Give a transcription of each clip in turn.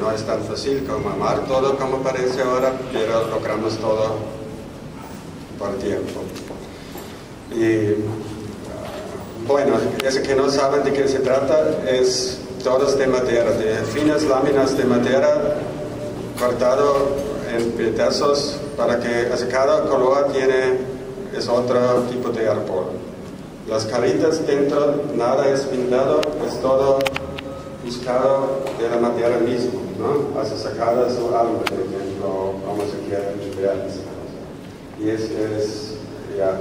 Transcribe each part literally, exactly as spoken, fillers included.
no es tan fácil como amar todo como parece ahora, pero logramos todo por tiempo. Y bueno, es que no saben de qué se trata, es todos de madera, de finas láminas de madera cortado en pedazos para que así cada color tiene, es otro tipo de árbol. Las caritas dentro, nada es pintado, es todo buscado de la madera mismo, ¿no? Hace sacada su alma, por ejemplo, como se quiere ver. Y es, es ya,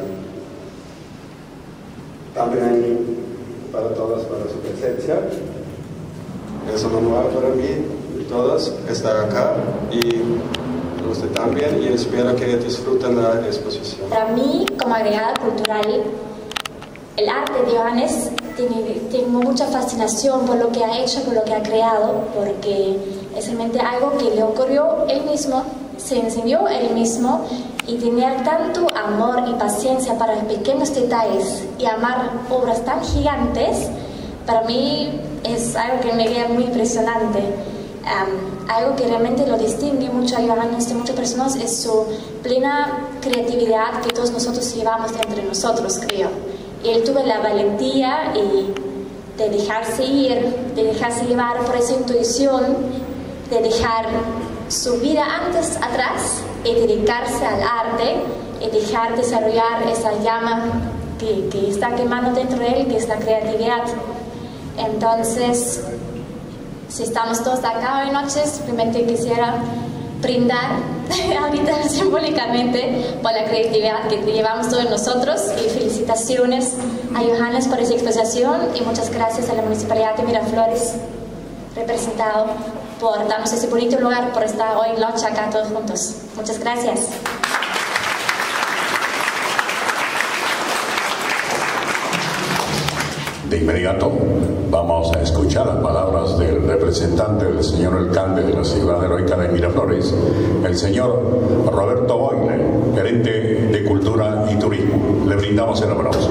también para todos, para su presencia. Es un honor para mí y todos estar acá y usted también, y espero que disfruten la exposición. Para mí, como agregada cultural, el arte de Johannes, tiene, tengo mucha fascinación por lo que ha hecho, por lo que ha creado, porque es realmente algo que le ocurrió él mismo, se enseñó él mismo, y tener tanto amor y paciencia para los pequeños detalles y amar obras tan gigantes, para mí es algo que me queda muy impresionante. Um, algo que realmente lo distingue mucho a Johannes de muchas personas es su plena creatividad que todos nosotros llevamos entre nosotros, creo. Y él tuvo la valentía y de dejarse ir, de dejarse llevar por esa intuición, de dejar su vida antes atrás y dedicarse al arte y dejar desarrollar esa llama que, que está quemando dentro de él, que es la creatividad. Entonces, si estamos todos acá hoy noche, simplemente quisiera brindar ahorita simbólicamente por la creatividad que llevamos todos nosotros, y felicitaciones a Johannes por esa exposición, y muchas gracias a la Municipalidad de Miraflores, representado, por darnos ese bonito lugar, por estar hoy noche acá todos juntos. Muchas gracias. De inmediato vamos a escuchar las palabras del representante del señor alcalde de la ciudad heroica de Miraflores, el señor Roberto Boyle, gerente de Cultura y Turismo. Le brindamos el aplauso.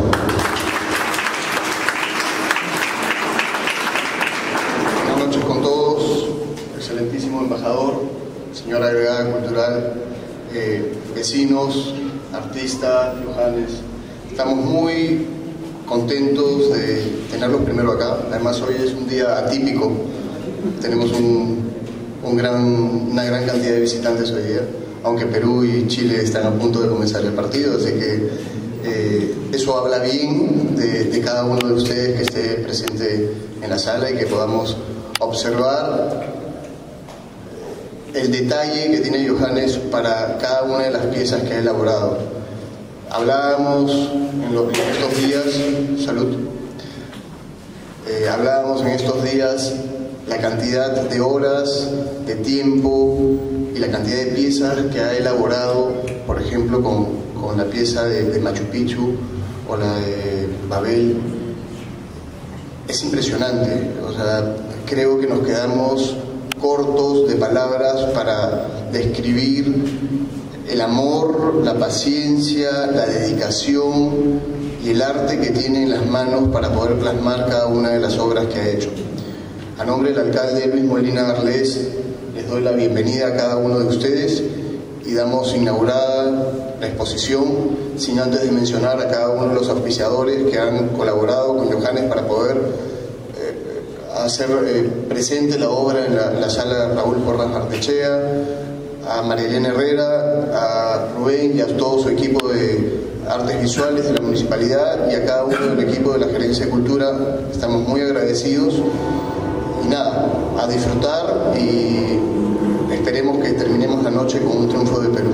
Buenas noches con todos, excelentísimo embajador, señora agregada cultural, eh, vecinos, artista, Johannes. Estamos muy contentos de tenerlos primero acá. Además, hoy es un día atípico, tenemos un, un gran, una gran cantidad de visitantes hoy día, aunque Perú y Chile están a punto de comenzar el partido, así que eh, eso habla bien de, de cada uno de ustedes que esté presente en la sala y que podamos observar el detalle que tiene Johannes para cada una de las piezas que ha elaborado. Hablábamos en, los, en estos días, salud, eh, hablábamos en estos días la cantidad de horas, de tiempo y la cantidad de piezas que ha elaborado, por ejemplo, con, con la pieza de, de Machu Picchu o la de Babel. Es impresionante, o sea, creo que nos quedamos cortos de palabras para describir el amor, la paciencia, la dedicación y el arte que tiene en las manos para poder plasmar cada una de las obras que ha hecho. A nombre del alcalde Luis Molina Garlés, les doy la bienvenida a cada uno de ustedes y damos inaugurada la exposición, sin antes de mencionar a cada uno de los auspiciadores que han colaborado con Johannes para poder eh, hacer eh, presente la obra en la, en la sala Raúl Porras Artechea, a María Elena Herrera, a Rubén y a todo su equipo de artes visuales de la municipalidad y a cada uno del equipo de la Gerencia de Cultura. Estamos muy agradecidos y nada, a disfrutar y esperemos que terminemos la noche con un triunfo de Perú.